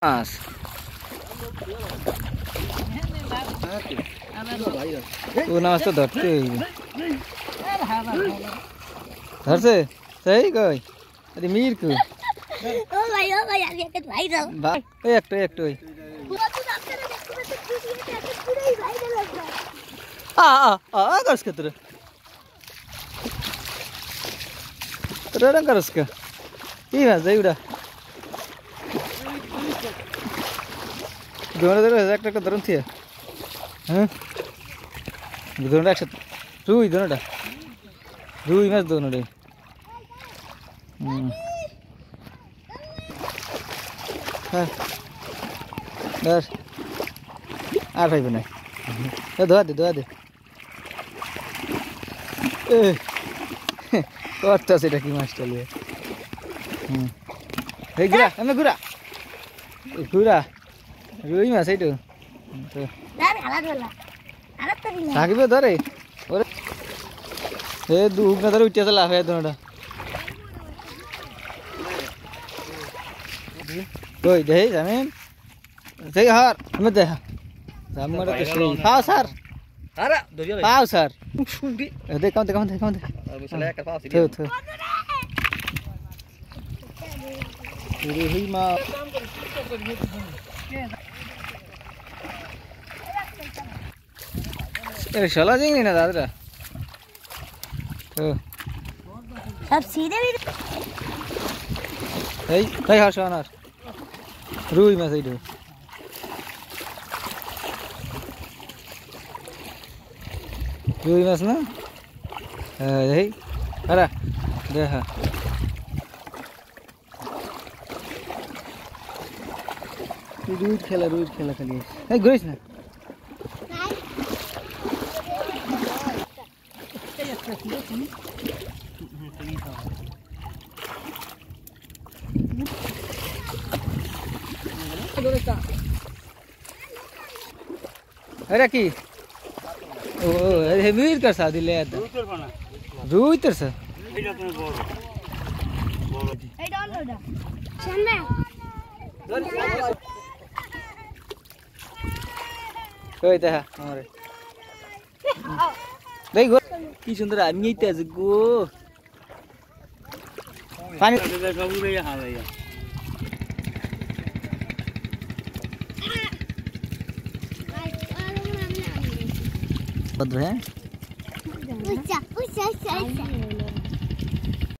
মাছ কোন মাছ তো ধরতে হইবে ধরছে সেই কই আরে মির কই ও ভাই আমি একটা ভাই দাও ভাই এই একটা একটা ওই करस के तेरे रंग करस के ये है जाइड़ा दोनों दर एक टक दरन थी हैं दोनों एक साथ रुई दोनों डा रुई मैच दोनों डे हाँ डर आ भाई बने धोआ दे করতে সেটা কি মাছটা নিয়ে এই ঘুরা আমি ঘুরা রুই মাছ এইটু থাকিবে ধরে ওরে এ দুগ না ধরে উঠে লাফে দোনোটা কই দেই জানেন সেই হার আমি দেখা আমরা তো সেই পাও স্যার আরে দরিয়া পাও স্যার দেখ কাম দে চলে একটা পাও থো রুই মা এ শালা জিং না দাদরা তো সব सीधे भी এই হাসানার রুই মাছ এইটু রুই মাছ না এই আরে দেখা রুই খেলা খালি এই ঘুরিস না अरे की ओ अरे मीर कर सा दिले आता रुई तर सा এই ডাউনলোড শুনবে কই দেখা আমারে দেই গো কি সুন্দর আমি এইতে আছে গো পানি সবু রে হা ভাইয়া है